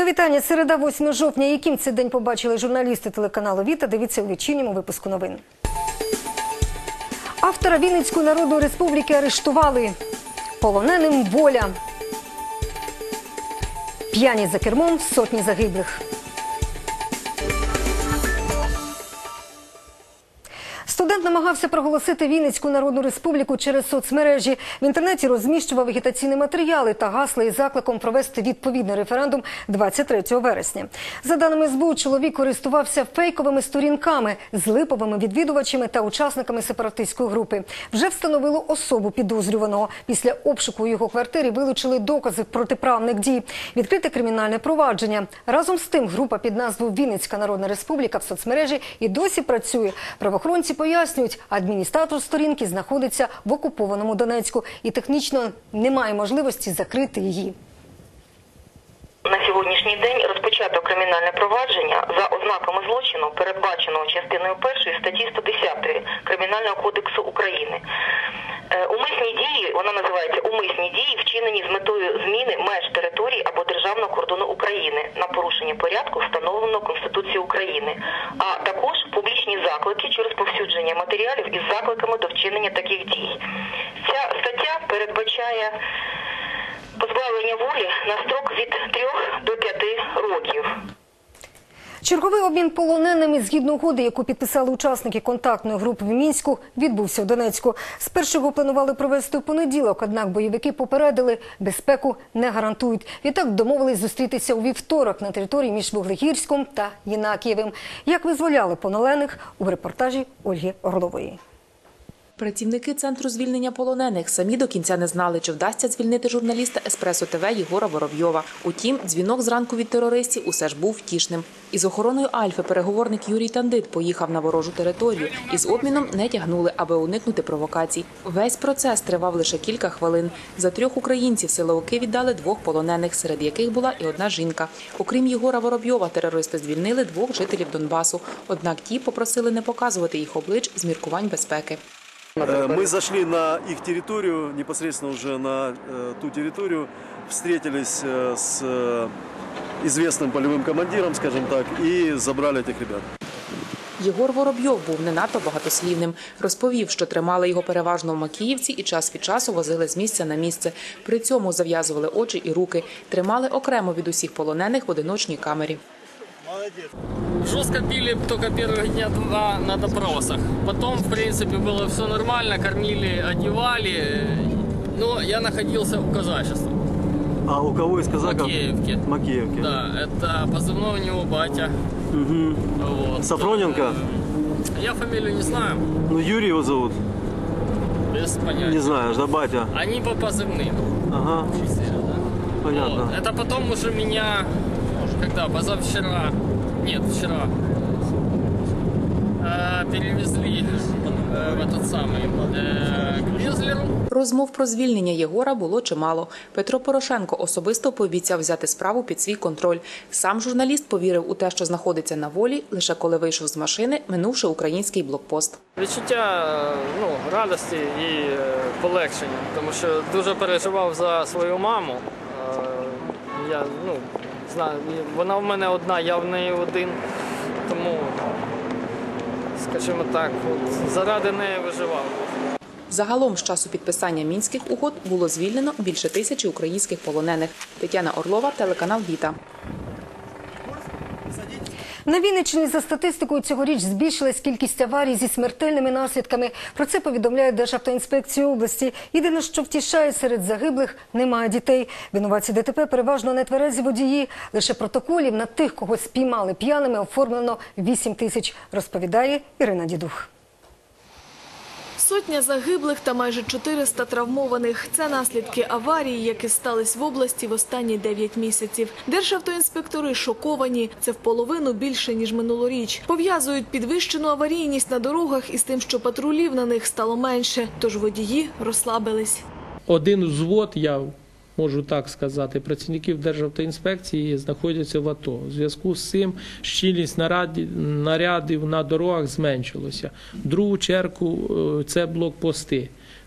Вітання. Середа, 8 жовтня. Яким цей день побачили журналісти телеканалу «Віта», дивіться у вечірньому випуску новин. Автора Вінницької Народної Республіки арештували. Полоненим воля. П'яні за кермом, сотні загиблих. Студент намагався проголосити Вінницьку Народну Республіку через соцмережі. В інтернеті розміщував агітаційні матеріали та гасла із закликом провести відповідний референдум 23 вересня. За даними СБУ, чоловік користувався фейковими сторінками з липовими відвідувачами та учасниками сепаратистської групи. Вже встановили особу підозрюваного. Після обшуку у його квартирі вилучили докази протиправних дій. Відкрите кримінальне провадження. Разом з тим, група під назвою «Вінницька Народна Республіка» в соцмережі і досі працює. Правоохоронці пояснюють, адміністратор сторінки знаходиться в окупованому Донецьку і технічно немає можливості закрити її. На сьогоднішній день розпочато кримінальне провадження за ознаками злочину, передбаченого частиною 1 статті 110 Кримінального кодексу України. Умисні дії, вона називається «Умисні дії, вчинені з метою зміни меж території або державного кордону України на порушення порядку, встановленого Конституцією України», а також публічні заклики чи розповсюдження матеріалів із закликами до вчинення таких дій. Ця стаття передбачає позбавлення волі на строк від 3 до 5 років. Черговий обмін полоненими згідно угоди, яку підписали учасники контактної групи в Мінську, відбувся у Донецьку. Спершу його планували провести у понеділок, однак бойовики попередили, безпеку не гарантують. Відтак домовились зустрітися у вівторок на території між Вуглегірськом та Єнакієвим. Як визволяли полонених у репортажі Ольги Орлової. Працівники Центру звільнення полонених самі до кінця не знали, чи вдасться звільнити журналіста Еспресо ТВ Єгора Воробйова. Утім, дзвінок зранку від терористів усе ж був втішним. Із охороною Альфи переговорник Юрій Тандит поїхав на ворожу територію. Із обміном не тягнули, аби уникнути провокацій. Весь процес тривав лише кілька хвилин. За 3 українців силовики віддали 2 полонених, серед яких була і одна жінка. Окрім Єгора Воробйова, терористи звільнили 2 жителів Донбасу. Однак ті попросили не показувати їх облич з міркувань безпеки. Мы зашли на их территорию, непосредственно уже на ту территорию, встретились с известным полевым командиром, скажем так, и забрали этих ребят. Єгор Воробйов був не надто багатослівним. Розповів, що тримали його переважно в Макіївці і час від часу возили з місця на місце. При цьому зав'язували очі і руки. Тримали окремо від усіх полонених в одиночній камері. Жестко били только первых дня 2 на допросах. Потом, в принципе, было все нормально, кормили, одевали. Но я находился у казачества. А у кого из казаков? Макеевке. Макеевке. Да, это позывной у него батя. Угу. Вот. Сафроненко? Я фамилию не знаю. Ну, Юрий его зовут. Без понятия. Не знаешь, да, батя? Они по позывным. Ага. Понятно. Вот. Это потом уже меня, когда позавчера, нет, вчера, перевезли в этот самый Грізлер. Розмов про звільнення Єгора було чимало. Петро Порошенко особисто пообіцяв взяти справу під свій контроль. Сам журналіст повірив у те, що знаходиться на волі, лише коли вийшов з машини, минувши український блокпост. Відчуття радості і полегшення, тому що дуже переживав за свою маму. Я знаю, вона в мене одна, я в неї один, тому, скажімо так, заради неї виживав. Загалом з часу підписання Мінських угод було звільнено більше 1000 українських полонених. Тетяна Орлова, телеканал «Віта». На Вінниччині за статистикою цьогоріч збільшилась кількість аварій зі смертельними наслідками. Про це повідомляє Державтоінспекція області. Єдине, що втішає, серед загиблих немає дітей. Винуватці ДТП переважно нетверезі водії. Лише протоколів на тих, кого спіймали п'яними, оформлено 8000, розповідає Ірина Дідух. Сотня загиблих та майже 400 травмованих. Це наслідки аварії, які стались в області в останні 9 місяців. Державтоінспектори шоковані. Це вполовину більше, ніж минулоріч. Пов'язують підвищену аварійність на дорогах із тим, що патрулів на них стало менше. Тож водії розслабились. Один взвод, я можу так сказати, працівників Державтоінспекції знаходяться в АТО. У зв'язку з цим щільність нарядів на дорогах зменшилася. В другу чергу це блокпости.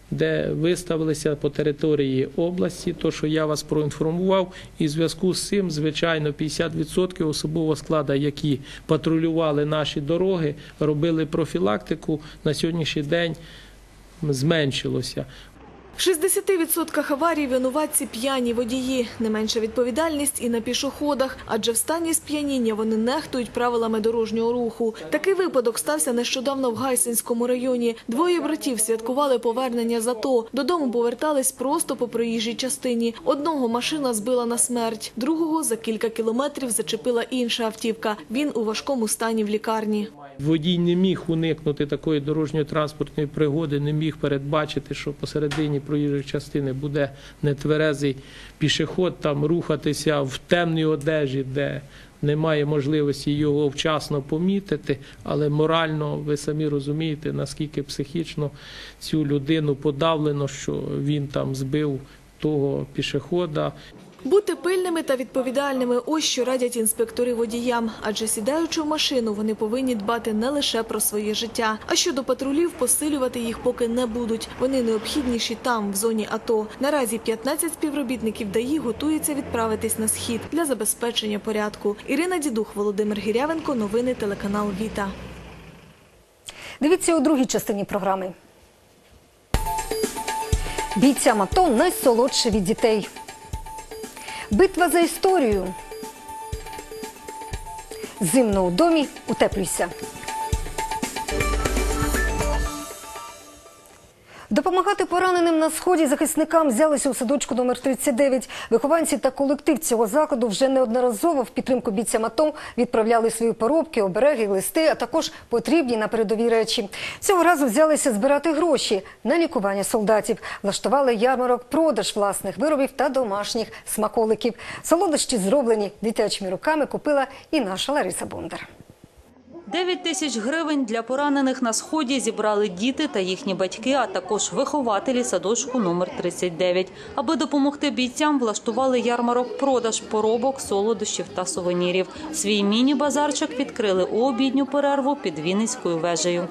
де виставилися по території області, то, що я вас проінформував, і в зв'язку з цим, звичайно, 50% особового складу, які патрулювали наші дороги, робили профілактику, на сьогоднішній день зменшилося. В 60% аварій винуватці п'яні водії. Не менша відповідальність і на пішоходах, адже в стані сп'яніння вони нехтують правилами дорожнього руху. Такий випадок стався нещодавно в Гайсинському районі. Двоє братів святкували повернення з АТО. Додому повертались просто по проїжджій частині. Одного машина збила на смерть, другого за кілька кілометрів зачепила інша автівка. Він у важкому стані в лікарні. Водій не міг уникнути такої дорожньо-транспортної пригоди, не міг передбачити, що посередині проїжджої частини буде нетверезий пішохід, там рухатися в темній одежі, де немає можливості його вчасно помітити, але морально, ви самі розумієте, наскільки психічно цю людину подавлено, що він там збив того пішохода. Бути пильними та відповідальними – ось що радять інспектори водіям. Адже сідаючи в машину, вони повинні дбати не лише про своє життя. А щодо патрулів, посилювати їх поки не будуть. Вони необхідніші там, в зоні АТО. Наразі 15 співробітників ДАІ готуються відправитись на схід для забезпечення порядку. Ірина Дідух, Володимир Гірявенко. Новини телеканал «Віта». Дивіться у другій частині програми. Бійцям АТО найсолодше від дітей. Битва за історію. Зимно у домі, утеплюйся. Допомагати пораненим на Сході захисникам взялися у садочку номер 39. Вихованці та колектив цього закладу вже неодноразово в підтримку бійцям АТО відправляли свої поробки, обереги, листи, а також потрібні на передовій речі. Цього разу взялися збирати гроші на лікування солдатів. Влаштували ярмарок, продаж власних виробів та домашніх смаколиків. Солодощі, зроблені дитячими руками, купила і наша Лариса Бондар. 9 тисяч гривень для поранених на Сході зібрали діти та їхні батьки, а також вихователі садочку номер 39. Аби допомогти бійцям, влаштували ярмарок продаж поробок, солодощів та сувенірів. Свій міні-базарчик відкрили у обідню перерву під Вінницькою вежею.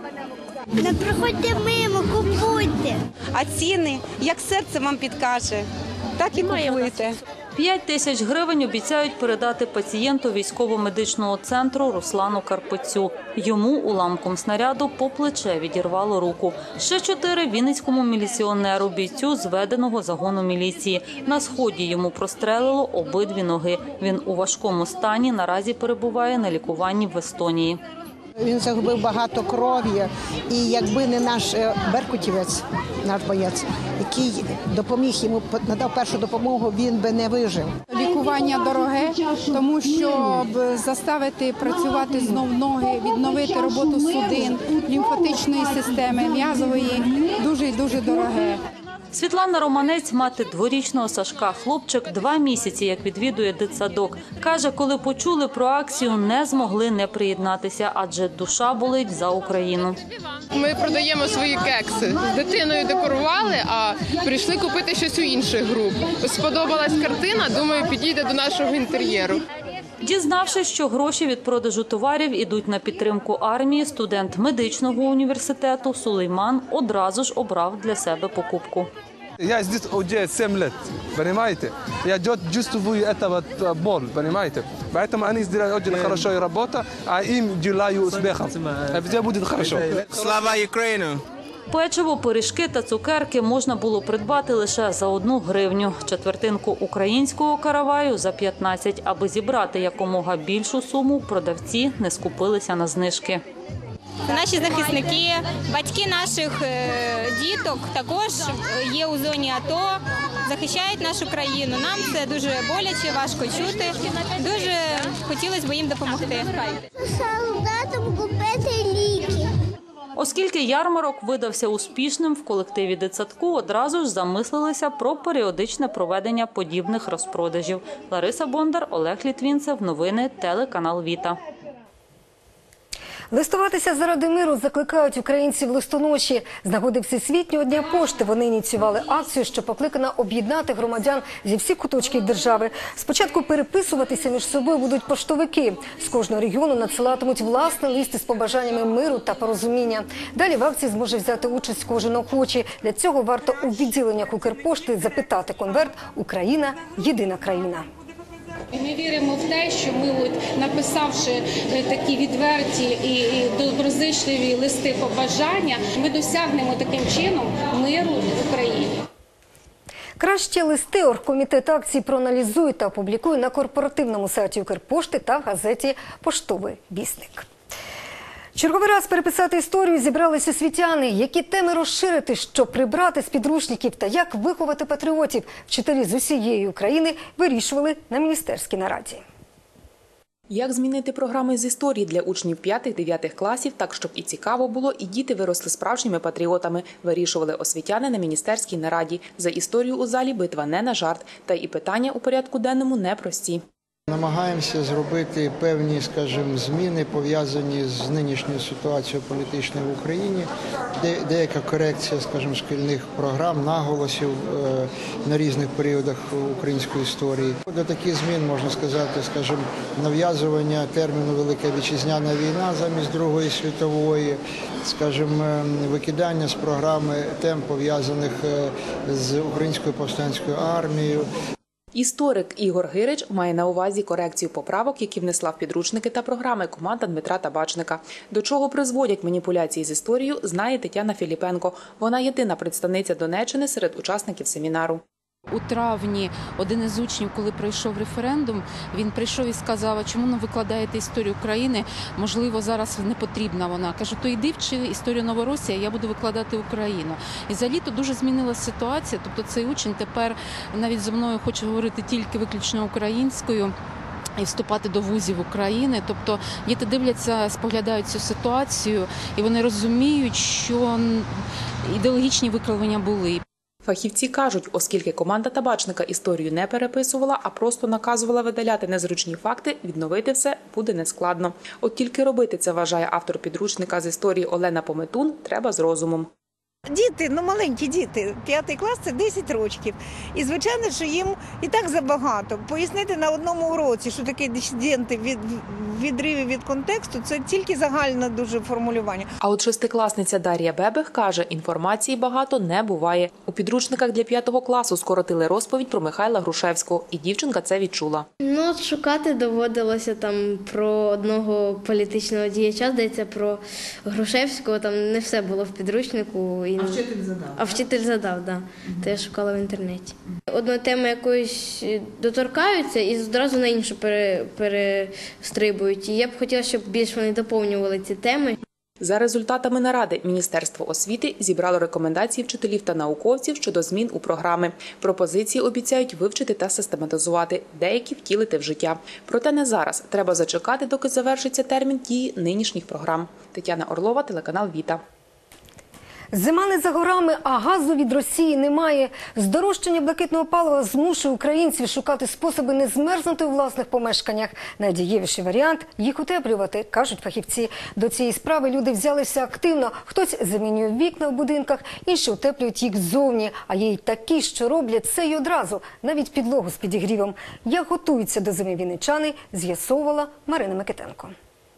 Не приходьте мимо, купуйте. А ціни, як серце вам підкаже, так і купуйте. 5 тисяч гривень обіцяють передати пацієнту військово-медичного центру Руслану Карпицю. Йому уламком снаряду по плече відірвало руку. Ще 4 – вінницькому міліціонеру, бійцю зведеного загону міліції. На Сході йому прострелило обидві ноги. Він у важкому стані, наразі перебуває на лікуванні в Естонії. Він загубив багато крові, і якби не наш беркутівець, наш боєць, який допоміг йому, надав першу допомогу, він би не вижив. Лікування дороге, тому що заставити працювати знов ноги, відновити роботу судин, лімфатичної системи, м'язової, дуже і дуже дороге. Світлана Романець – мати дворічного Сашка. Хлопчик 2 місяці, як відвідує дитсадок. Каже, коли почули про акцію, не змогли не приєднатися, адже душа болить за Україну. Ми продаємо свої кекси. З дитиною декорували, а прийшли купити щось у інших груп. Сподобалась картина, думаю, підійде до нашого інтер'єру. Дізнавшись, що гроші від продажу товарів ідуть на підтримку армії, студент медичного університету Сулейман одразу ж обрав для себе покупку. Я здесь уже 7 лет, понимаете? Я чувствую это боль, понимаете? Поэтому они сделали очень хорошую работу, а им желаю успехов. Все будет хорошо. Слава Україні! Печиво, пиріжки та цукерки можна було придбати лише за 1 гривню. Четвертинку українського караваю – за 15. Аби зібрати якомога більшу суму, продавці не скупилися на знижки. Наші захисники, батьки наших діток також є у зоні АТО, захищають нашу країну. Нам це дуже боляче, важко чути. Дуже хотілося б їм допомогти. Солдатам купити ліки. Оскільки ярмарок видався успішним, в колективі дитсадку одразу ж замислилися про періодичне проведення подібних розпродажів. Лариса Бондар, Олег Літвінцев. Новини телеканал «Віта». Листуватися заради миру закликають українців листоноші. З нагоди Всесвітнього дня пошти вони ініціювали акцію, що покликана об'єднати громадян зі всіх куточків держави. Спочатку переписуватися між собою будуть поштовики. З кожного регіону надсилатимуть власний лист із побажаннями миру та порозуміння. Далі в акції зможе взяти участь кожен охочий. Для цього варто у відділеннях Укрпошти запитати конверт «Україна – єдина країна». Ми віримо в те, що ми, написавши такі відверті і доброзичливі листи побажання, ми досягнемо таким чином миру в Україні. Кращі листи оргкомітет акції проаналізує та опублікує на корпоративному сайті Укрпошти та газеті «Поштовий вісник». Черговий раз переписати історію зібрались освітяни. Які теми розширити, що прибрати з підручників та як виховати патріотів, вчителі з усієї України вирішували на міністерській нараді. Як змінити програми з історії для учнів 5-9 класів, так, щоб і цікаво було, і діти виросли справжніми патріотами, вирішували освітяни на міністерській нараді. За історію у залі битва не на жарт, та і питання у порядку денному непрості. Намагаємося зробити певні, скажімо, зміни, пов'язані з нинішньою ситуацією політичною в Україні. Деяка корекція, скажімо, шкільних програм, наголосів на різних періодах української історії. До таких змін, можна сказати, скажімо, нав'язування терміну «Велика вітчизняна війна» замість Другої світової, скажімо, викидання з програми тем, пов'язаних з Українською повстанською армією. Історик Ігор Гирич має на увазі корекцію поправок, які внесла в підручники та програми команда Дмитра Табачника. До чого призводять маніпуляції з історією, знає Тетяна Філіпенко. Вона єдина представниця Донеччини серед учасників семінару. У травні один із учнів, коли пройшов референдум, він прийшов і сказав, а чому не викладаєте історію України, можливо, зараз не потрібна вона. Кажу, то йди вчи історію Новоросії, я буду викладати Україну. І за літо дуже змінилася ситуація, тобто цей учень тепер навіть зі мною хоче говорити тільки виключно українською і вступати до вузів України. Тобто діти дивляться, споглядають цю ситуацію і вони розуміють, що ідеологічні викривлення були. Фахівці кажуть, оскільки команда Табачника історію не переписувала, а просто наказувала видаляти незручні факти, відновити все буде нескладно. От тільки робити це, вважає автор підручника з історії Олена Пометун, треба з розумом. Діти, маленькі діти, 5 клас – це 10 років. І, звичайно, що їм і так забагато. Пояснити на одному уроці, що таке дисиденти відриві від контексту – це тільки загальне дуже формулювання. А от шестикласниця Дар'я Бебех каже, інформації багато не буває. У підручниках для 5 класу скоротили розповідь про Михайла Грушевського, і дівчинка це відчула. Шукати доводилося там про одного політичного діяча, здається, про Грушевського, там не все було в підручнику. А вчитель задав? А вчитель задав, так. То я шукала в інтернеті. Одну тему якоюсь доторкаються і одразу на іншу перестрибують. І я б хотіла, щоб більш вони доповнювали ці теми. За результатами наради Міністерство освіти зібрало рекомендації вчителів та науковців щодо змін у програми. Пропозиції обіцяють вивчити та систематизувати, деякі втілити в життя. Проте не зараз. Треба зачекати, доки завершиться термін дії нинішніх програм. Тетяна Орлова, телеканал «Віта». Зима не за горами, а газу від Росії немає. Здорожчання блакитного палива змушує українців шукати способи не змерзнути у власних помешканнях. Найдієвіший варіант – їх утеплювати, кажуть фахівці. До цієї справи люди взялися активно. Хтось замінює вікна в будинках, інші утеплюють їх ззовні. А є й такі, що роблять це й одразу, навіть підлогу з підігрівом. Як готуються до зими вінничани, з'ясовувала Марина Микитенко.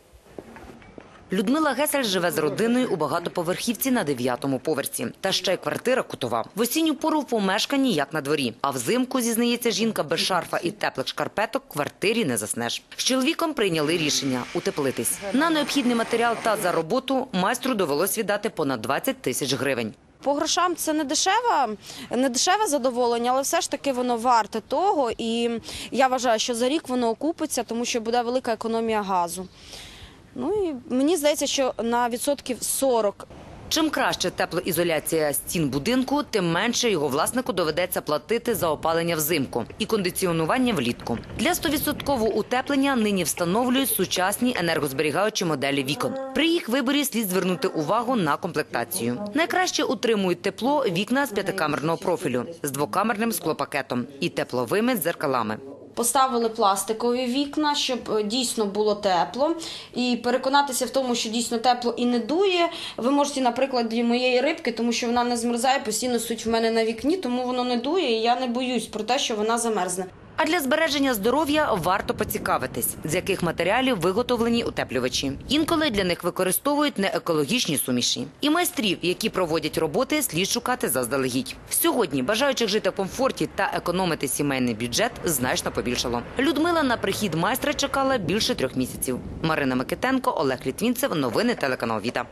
Людмила Гесель живе з родиною у багатоповерхівці на 9-му поверсі. Та ще й квартира кутова. В осінню пору в помешканні, як на дворі. А взимку, зізнається жінка, без шарфа і теплих шкарпеток в квартирі не заснеш. З чоловіком прийняли рішення – утеплитись. На необхідний матеріал та за роботу майстру довелось віддати понад 20 тисяч гривень. По грошам це не дешеве задоволення, але все ж таки воно варте того. І я вважаю, що за рік воно окупиться, тому що буде велика економія газу. І мені здається, що на відсотків 40. Чим краще теплоізоляція стін будинку, тим менше його власнику доведеться платити за опалення взимку і кондиціонування влітку. Для 100% утеплення нині встановлюють сучасні енергозберігаючі моделі вікон. При їх виборі слід звернути увагу на комплектацію. Найкраще утримують тепло вікна з 5-камерного профілю, з 2-камерним склопакетом і тепловими дзеркалами. поставили пластикові вікна, щоб дійсно було тепло. І переконатися в тому, що дійсно тепло і не дує, ви можете на прикладі моєї рибки, тому що вона не змерзає, постійно стоїть в мене на вікні, тому воно не дує, і я не боюсь про те, що вона замерзне. А для збереження здоров'я варто поцікавитись, з яких матеріалів виготовлені утеплювачі. Інколи для них використовують неекологічні суміші. І майстрів, які проводять роботи, слід шукати заздалегідь. Сьогодні бажаючих жити в комфорті та економити сімейний бюджет значно побільшало. Людмила на прихід майстра чекала більше 3 місяців. Марина Микитенко, Олег Літвінцев. Новини телеканал «Віта».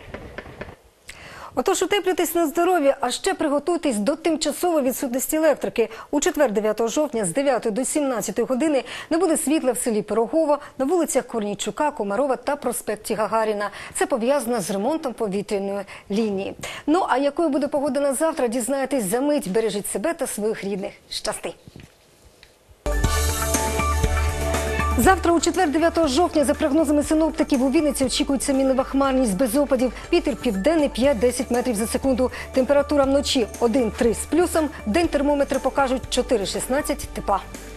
Отож, утеплюйтесь на здоров'я, а ще приготуйтесь до тимчасової відсутності електрики. У четвер, 9 жовтня, з 9 до 17 години не буде світла в селі Пирогово, на вулицях Корнійчука, Комарова та проспекті Гагаріна. Це пов'язано з ремонтом повітряної лінії. Ну, а якою буде погода на завтра, дізнаєтесь за мить. Бережіть себе та своїх рідних. Щасти! Завтра, у четвер, 9 жовтня, за прогнозами синоптиків, у Вінниці очікується мінлива хмарність без опадів. Вітер південний 5-10 метрів за секунду. Температура вночі 1-3 з плюсом. Вдень термометри покажуть 4-16 тепла.